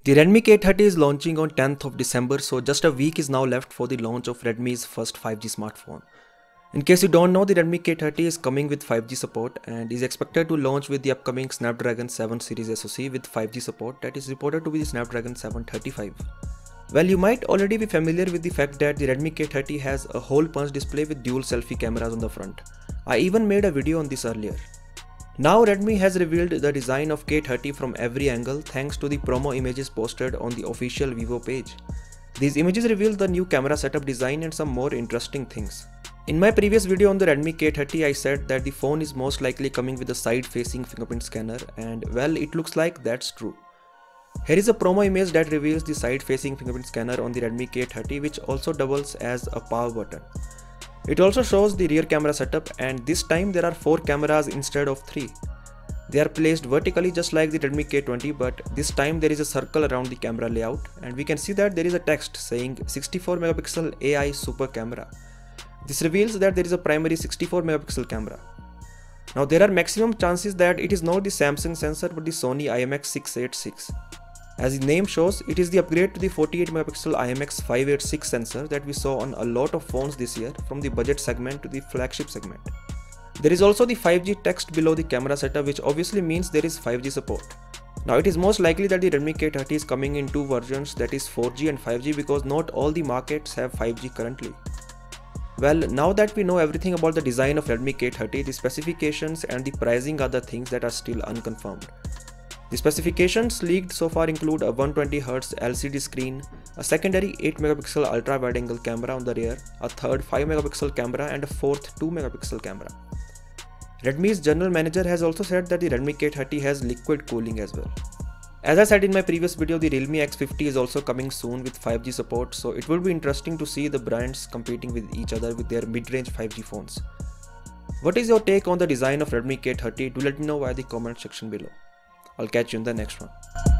The Redmi K30 is launching on 10th of December, so just a week is now left for the launch of Redmi's first 5G smartphone. In case you don't know, the Redmi K30 is coming with 5G support and is expected to launch with the upcoming Snapdragon 7 series SoC with 5G support that is reported to be the Snapdragon 735. Well, you might already be familiar with the fact that the Redmi K30 has a hole punch display with dual selfie cameras on the front. I even made a video on this earlier. Now Redmi has revealed the design of K30 from every angle thanks to the promo images posted on the official Weibo page. These images reveal the new camera setup design and some more interesting things. In my previous video on the Redmi K30, I said that the phone is most likely coming with a side-facing fingerprint scanner, and well, it looks like that's true. Here is a promo image that reveals the side-facing fingerprint scanner on the Redmi K30, which also doubles as a power button. It also shows the rear camera setup, and this time there are 4 cameras instead of 3. They are placed vertically just like the Redmi K20, but this time there is a circle around the camera layout, and we can see that there is a text saying 64 megapixel AI super camera. This reveals that there is a primary 64 megapixel camera. Now there are maximum chances that it is not the Samsung sensor but the Sony IMX686. As the name shows, it is the upgrade to the 48 megapixel IMX586 sensor that we saw on a lot of phones this year, from the budget segment to the flagship segment. There is also the 5G text below the camera setup, which obviously means there is 5G support. Now it is most likely that the Redmi K30 is coming in 2 versions, that is 4G and 5G, because not all the markets have 5G currently. Well, now that we know everything about the design of Redmi K30, the specifications and the pricing are the things that are still unconfirmed. The specifications leaked so far include a 120Hz LCD screen, a secondary 8 megapixel ultra wide angle camera on the rear, a third 5 megapixel camera and a fourth 2 megapixel camera. Redmi's general manager has also said that the Redmi K30 has liquid cooling as well. As I said in my previous video, the Realme X50 is also coming soon with 5G support, so it will be interesting to see the brands competing with each other with their mid-range 5G phones. What is your take on the design of Redmi K30? Do let me know via the comment section below. I'll catch you in the next one.